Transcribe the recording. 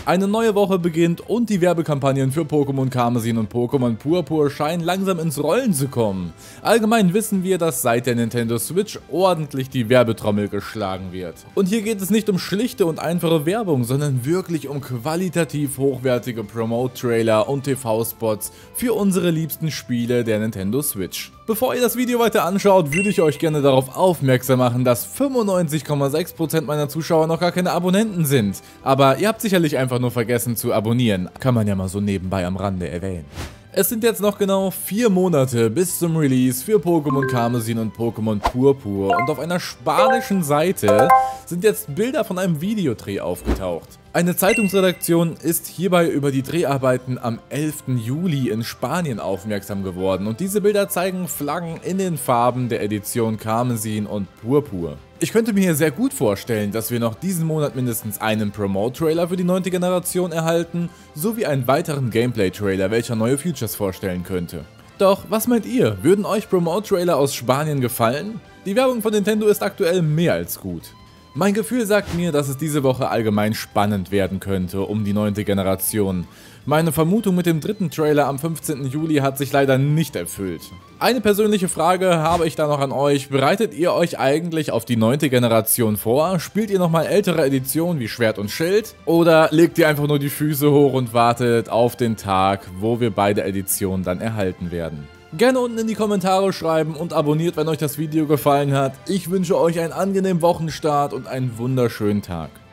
Eine neue Woche beginnt und die Werbekampagnen für Pokémon Karmesin und Pokémon Purpur scheinen langsam ins Rollen zu kommen. Allgemein wissen wir, dass seit der Nintendo Switch ordentlich die Werbetrommel geschlagen wird. Und hier geht es nicht um schlichte und einfache Werbung, sondern wirklich um qualitativ hochwertige Promote-Trailer und TV-Spots für unsere liebsten Spiele der Nintendo Switch. Bevor ihr das Video weiter anschaut, würde ich euch gerne darauf aufmerksam machen, dass 95,6% meiner Zuschauer noch gar keine Abonnenten sind. Aber ihr habt sicherlich einfach nur vergessen zu abonnieren. Kann man ja mal so nebenbei am Rande erwähnen. Es sind jetzt noch genau 4 Monate bis zum Release für Pokémon Karmesin und Pokémon Purpur und auf einer spanischen Seite sind jetzt Bilder von einem Videodreh aufgetaucht. Eine Zeitungsredaktion ist hierbei über die Dreharbeiten am 11. Juli in Spanien aufmerksam geworden und diese Bilder zeigen Flaggen in den Farben der Edition Karmesin und Purpur. Ich könnte mir hier sehr gut vorstellen, dass wir noch diesen Monat mindestens einen Promote-Trailer für die 9. Generation erhalten, sowie einen weiteren Gameplay-Trailer, welcher neue Features vorstellen könnte. Doch, was meint ihr? Würden euch Promote-Trailer aus Spanien gefallen? Die Werbung von Nintendo ist aktuell mehr als gut. Mein Gefühl sagt mir, dass es diese Woche allgemein spannend werden könnte um die 9. Generation. Meine Vermutung mit dem dritten Trailer am 15. Juli hat sich leider nicht erfüllt. Eine persönliche Frage habe ich da noch an euch. Bereitet ihr euch eigentlich auf die 9. Generation vor? Spielt ihr nochmal ältere Editionen wie Schwert und Schild? Oder legt ihr einfach nur die Füße hoch und wartet auf den Tag, wo wir beide Editionen dann erhalten werden? Gerne unten in die Kommentare schreiben und abonniert, wenn euch das Video gefallen hat. Ich wünsche euch einen angenehmen Wochenstart und einen wunderschönen Tag.